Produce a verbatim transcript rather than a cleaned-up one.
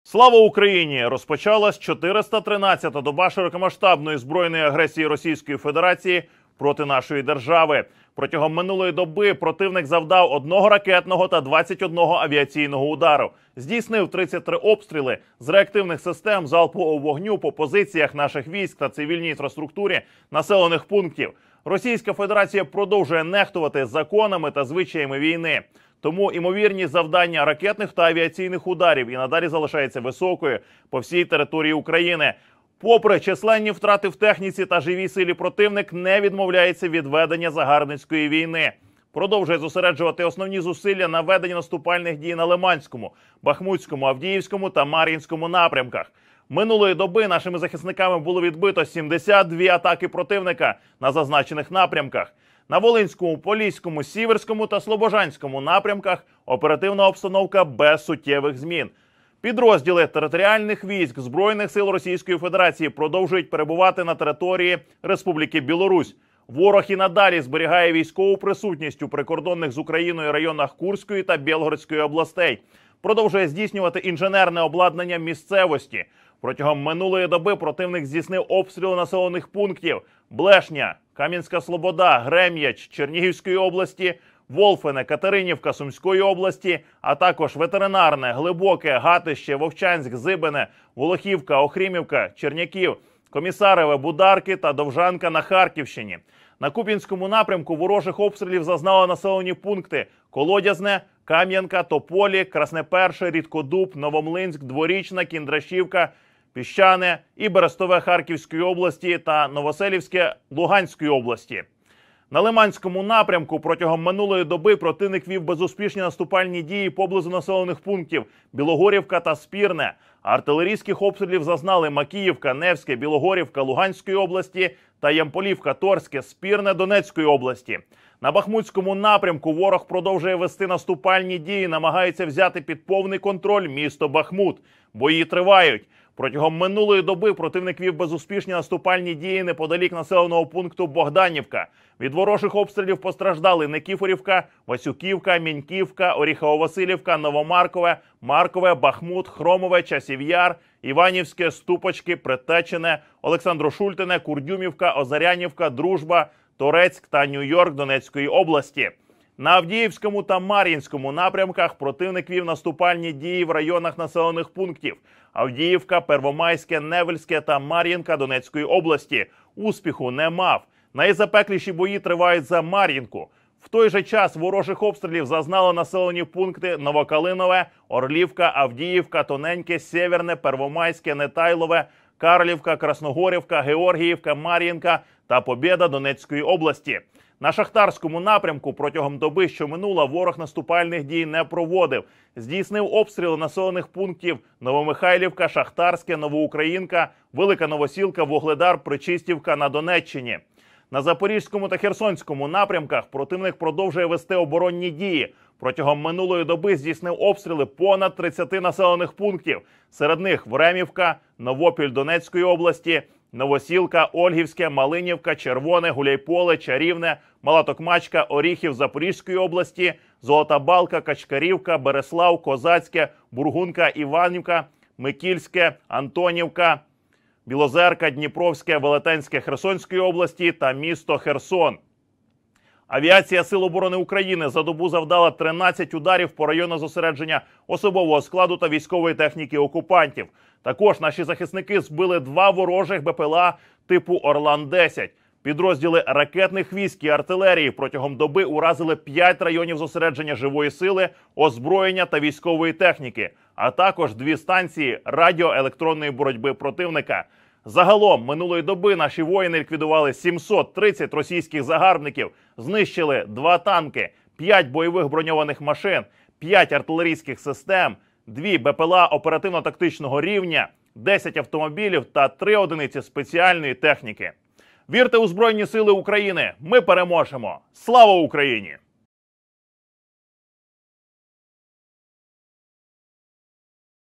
Слава Україні! Розпочалась чотириста тринадцята доба широкомасштабної збройної агресії Російської Федерації проти нашої держави. Протягом минулої доби противник завдав одного ракетного та двадцять одного авіаційного удару. Здійснив тридцять три обстріли з реактивних систем залпового вогню по позиціях наших військ та цивільній інфраструктурі населених пунктів. Російська Федерація продовжує нехтувати законами та звичаями війни. Тому імовірність завдання ракетних та авіаційних ударів і надалі залишається високою по всій території України. Попри численні втрати в техніці та живій силі, противник не відмовляється від ведення загарбницької війни. Продовжує зосереджувати основні зусилля на веденні наступальних дій на Лиманському, Бахмутському, Авдіївському та Мар'їнському напрямках. Минулої доби нашими захисниками було відбито сімдесят дві атаки противника на зазначених напрямках. На Волинському, Поліському, Сіверському та Слобожанському напрямках оперативна обстановка без суттєвих змін. Підрозділи територіальних військ Збройних сил Російської Федерації продовжують перебувати на території Республіки Білорусь. Ворог і надалі зберігає військову присутність у прикордонних з Україною районах Курської та Білгородської областей. Продовжує здійснювати інженерне обладнання місцевості. Протягом минулої доби противник здійснив обстріли населених пунктів Блешня, Кам'янська Слобода, Грем'яч Чернігівської області, Волфине, Катеринівка Сумської області, а також Ветеринарне, Глибоке, Гатище, Вовчанськ, Зибине, Волохівка, Охрімівка, Черняків, Комісареве, Бударки та Довжанка на Харківщині. На Куп'янському напрямку ворожих обстрілів зазнали населені пункти Колодязне, Кам'янка, Тополі, Красне-Перше, Рідкодуб, Новомлинськ, Дворічна, Кіндрашівка, Піщане і Берестове Харківської області та Новоселівське Луганської області. На Лиманському напрямку протягом минулої доби противник вів безуспішні наступальні дії поблизу населених пунктів Білогорівка та Спірне. Артилерійських обстрілів зазнали Макіївка, Невське, Білогорівка Луганської області та Ямполівка, Торське, Спірне Донецької області. На Бахмутському напрямку ворог продовжує вести наступальні дії, намагається взяти під повний контроль місто Бахмут. Бої тривають. Протягом минулої доби противник вів безуспішні наступальні дії неподалік населеного пункту Богданівка. Від ворожих обстрілів постраждали Никіфорівка, Васюківка, Міньківка, Оріхово-Василівка, Новомаркове, Маркове, Бахмут, Хромове, Часів Яр, Іванівське, Ступочки, Притечене, Олександро-Шультине, Курдюмівка, Озарянівка, Дружба, Торецьк та Нью-Йорк Донецької області. На Авдіївському та Мар'їнському напрямках противник вів наступальні дії в районах населених пунктів Авдіївка, Первомайське, Невельське та Мар'їнка Донецької області. Успіху не мав. Найзапекліші бої тривають за Мар'їнку. В той же час ворожих обстрілів зазнали населені пункти Новокалинове, Орлівка, Авдіївка, Тоненьке, Сєверне, Первомайське, Нетайлове, Карлівка, Красногорівка, Георгіївка, Мар'їнка та Побєда Донецької області. На Шахтарському напрямку протягом доби, що минула, ворог наступальних дій не проводив. Здійснив обстріли населених пунктів Новомихайлівка, Шахтарське, Новоукраїнка, Велика Новосілка, Вугледар, Причистівка на Донеччині. На Запорізькому та Херсонському напрямках противник продовжує вести оборонні дії. Протягом минулої доби здійснив обстріли понад тридцяти населених пунктів. Серед них Времівка, Новопіль Донецької області, Новосілка, Ольгівське, Малинівка, Червоне, Гуляйполе, Чарівне, Мала Токмачка, Оріхів Запорізької області, Золота Балка, Качкарівка, Береслав, Козацьке, Бургунка, Іванівка, Микільське, Антонівка, Білозерка, Дніпровське, Велетенське Херсонської області та місто Херсон. Авіація Сил оборони України за добу завдала тринадцять ударів по району зосередження особового складу та військової техніки окупантів. Також наші захисники збили два ворожих БПЛА типу Орлан десять. Підрозділи ракетних військ і артилерії протягом доби уразили п'ять районів зосередження живої сили, озброєння та військової техніки, а також дві станції радіоелектронної боротьби противника. Загалом минулої доби наші воїни ліквідували сімсот тридцять російських загарбників, знищили два танки, п'ять бойових броньованих машин, п'ять артилерійських систем, дві БПЛА оперативно-тактичного рівня, десять автомобілів та три одиниці спеціальної техніки. Вірте у Збройні Сили України! Ми переможемо! Слава Україні!